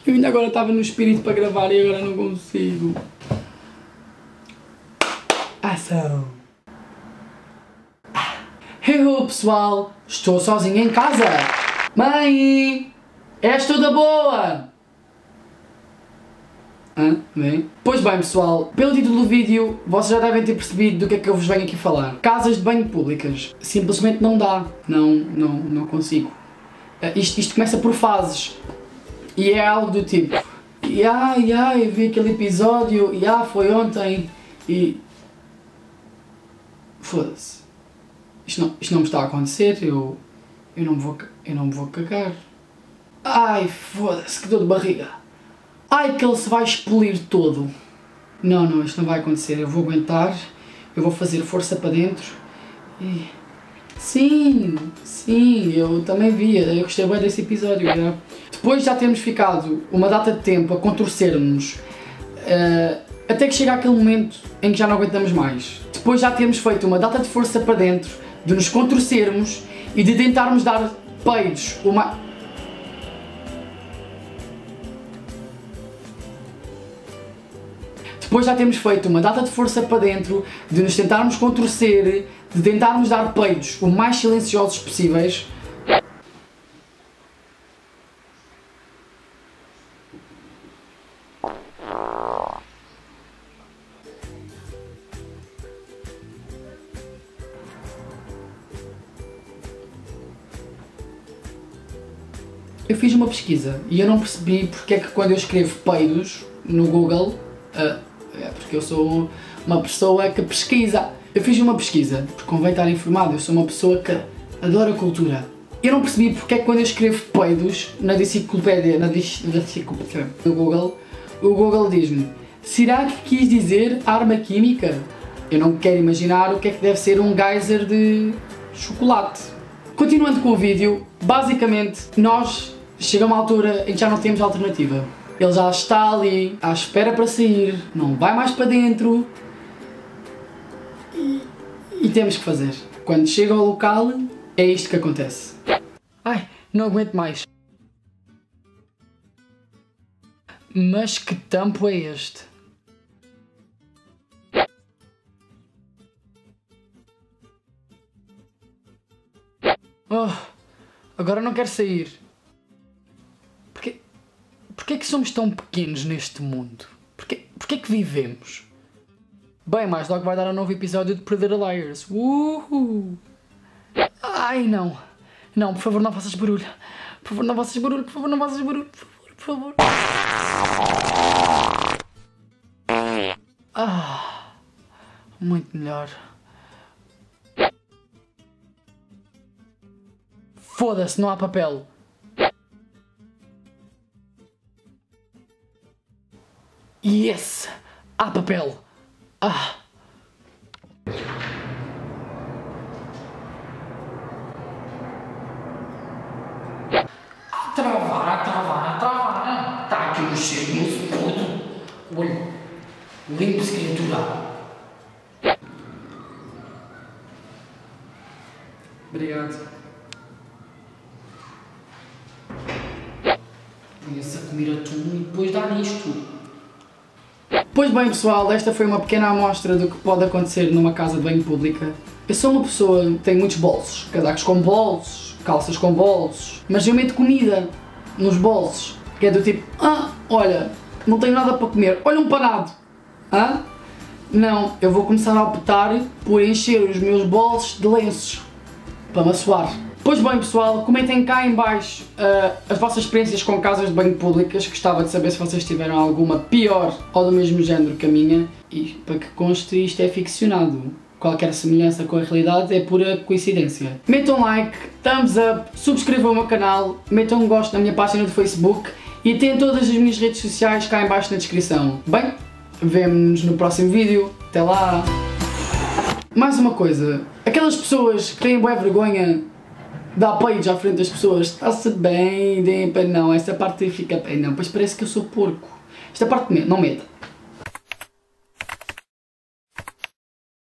Eu ainda agora estava no espírito para gravar e agora não consigo. Ação! Hello pessoal, estou sozinho em casa. Mãe, és toda boa? Bem? Pois bem pessoal, pelo título do vídeo vocês já devem ter percebido do que é que eu vos venho aqui falar. Casas de banho públicas. Simplesmente não dá. Não consigo. Isto começa por fases. E é algo do tipo, eu vi aquele episódio, foi ontem, e... Foda-se. Isto não me está a acontecer, eu não me vou cagar. Ai, foda-se, que dor de barriga. Ai, que ele se vai expelir todo. Não, isto não vai acontecer, eu vou aguentar, eu vou fazer força para dentro, e... Sim, eu também vi, eu gostei bem desse episódio. Já. Depois de já termos ficado uma data de tempo a contorcermos, até que chega aquele momento em que já não aguentamos mais. Depois já termos feito uma data de força para dentro, de nos contorcermos e de tentarmos dar peidos Depois já temos feito uma data de força para dentro, de nos tentarmos contorcer, de tentarmos dar peidos o mais silenciosos possíveis. Eu fiz uma pesquisa e eu não percebi porque é que quando eu escrevo peidos no Google, porque eu sou uma pessoa que pesquisa. Eu fiz uma pesquisa, porque convém estar informado, eu sou uma pessoa que adora cultura. Eu não percebi porque é que quando eu escrevo peidos na enciclopédia, do Google, o Google diz-me: será que quis dizer arma química? Eu não quero imaginar o que é que deve ser um geyser de chocolate. Continuando com o vídeo, basicamente nós chegamos a uma altura em que já não temos alternativa. Ele já está ali, à espera para sair, não vai mais para dentro e temos que fazer. Quando chega ao local, é isto que acontece. Ai, não aguento mais. Mas que tampo é este? Oh, agora não quero sair. Porquê é que somos tão pequenos neste mundo? Porquê é que vivemos? Bem, mais logo vai dar um novo episódio de Pretty Liars. Ai, não. Não, por favor, não faças barulho. Por favor, não faças barulho. Por favor, não faças barulho. Por favor. Muito melhor. Foda-se, não há papel. Yes! Há papel! Travar! Está aqui um cheiro muito puto! Olha, limpe-se, criatura! Obrigado. Podia-se a comer atum e depois dar isto. Pois bem pessoal, esta foi uma pequena amostra do que pode acontecer numa casa de banho pública. Eu sou uma pessoa que tem muitos bolsos, casacos com bolsos, calças com bolsos, mas eu meto comida nos bolsos, que é do tipo, olha, não tenho nada para comer, olha um panado, Não, eu vou começar a optar por encher os meus bolsos de lenços, para me assoar. Pois bem pessoal, comentem cá em baixo as vossas experiências com casas de banho públicas. Gostava de saber se vocês tiveram alguma pior ou do mesmo género que a minha. E para que conste, isto é ficcionado. Qualquer semelhança com a realidade é pura coincidência. Metam like, thumbs up, subscrevam o meu canal, metam um gosto na minha página do Facebook e têm todas as minhas redes sociais cá em baixo na descrição. Bem, vemo-nos no próximo vídeo. Até lá! Mais uma coisa, aquelas pessoas que têm boa vergonha dá peidos à frente das pessoas, está-se bem, não, esta parte fica bem, não, pois parece que eu sou porco. Esta parte não meta.